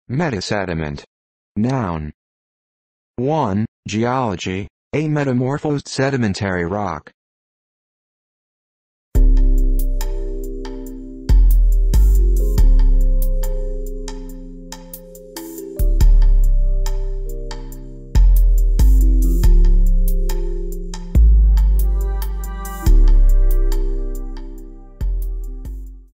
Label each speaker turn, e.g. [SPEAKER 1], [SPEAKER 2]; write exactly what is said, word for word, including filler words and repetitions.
[SPEAKER 1] Metasediment. Noun. one. Geology. A metamorphosed sedimentary rock.